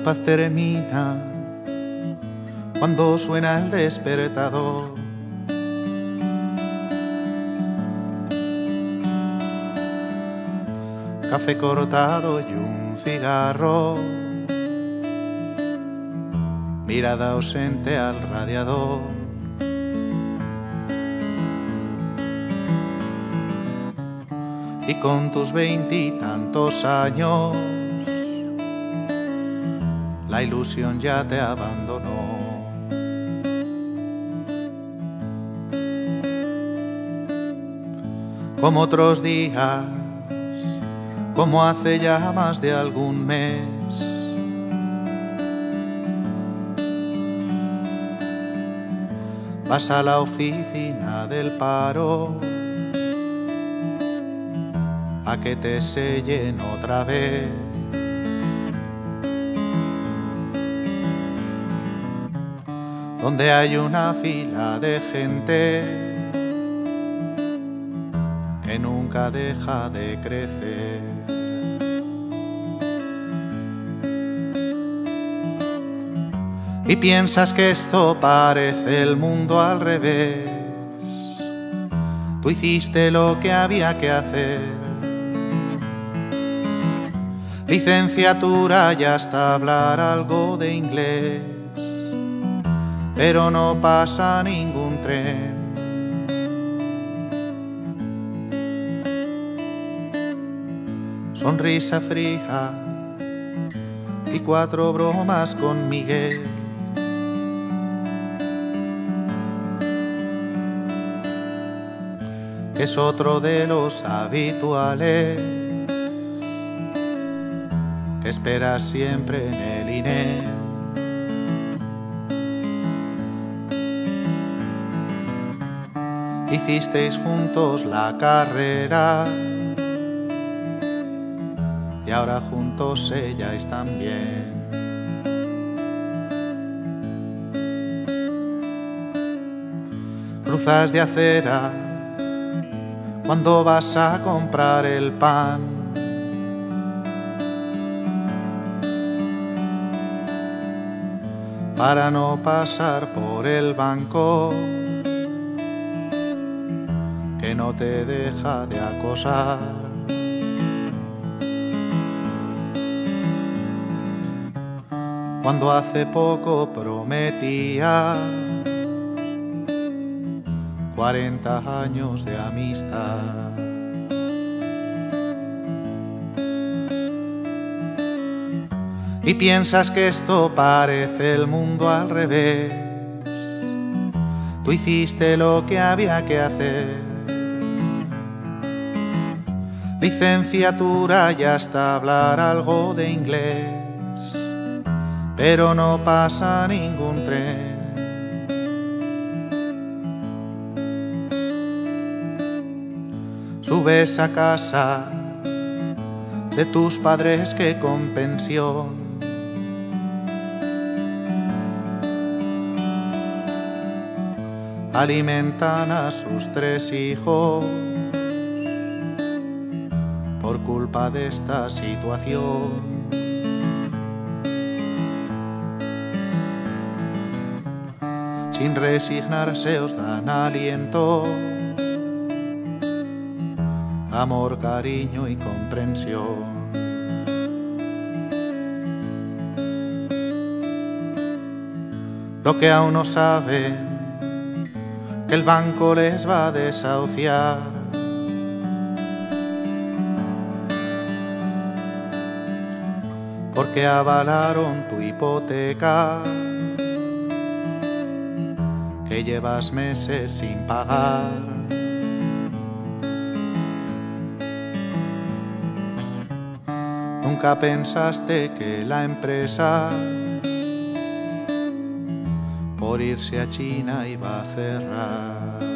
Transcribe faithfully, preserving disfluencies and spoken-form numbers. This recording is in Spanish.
paz termina cuando suena el despertador. Café cortado y un cigarro, mirada ausente al radiador. Y con tus veintitantos años, la ilusión ya te abandonó. Como otros días, como hace ya más de algún mes, vas a la oficina del paro a que te sellen otra vez. Donde hay una fila de gente que nunca deja de crecer. Y piensas que esto parece el mundo al revés. Tú hiciste lo que había que hacer. Licenciatura y hasta hablar algo de inglés, pero no pasa ningún tren. Sonrisa fría y cuatro bromas con Miguel. Que es otro de los habituales que espera siempre en el I N E. Hicisteis juntos la carrera y ahora juntos selláis también. Cruzas de acera cuando vas a comprar el pan. Para no pasar por el banco que no te deja de acosar. Cuando hace poco prometía cuarenta años de amistad. Y piensas que esto parece el mundo al revés. Tú hiciste lo que había que hacer. Licenciatura y hasta hablar algo de inglés, pero no pasa ningún tren. Subes a casa de tus padres que con pensión alimentan a sus tres hijos por culpa de esta situación. Sin resignarse os dan aliento, amor, cariño y comprensión. Lo que aún no saben, que el banco les va a desahuciar. Porque avalaron tu hipoteca, que llevas meses sin pagar. Nunca pensaste que la empresa por irse a China iba a cerrar.